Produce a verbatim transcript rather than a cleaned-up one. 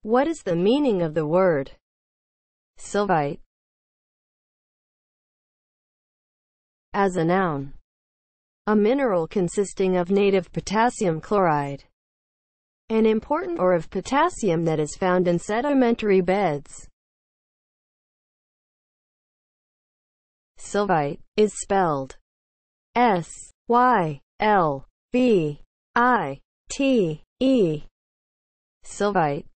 What is the meaning of the word sylvite as a noun? A mineral consisting of native potassium chloride, an important ore of potassium that is found in sedimentary beds. Sylvite is spelled S Y L V I T E. Sylvite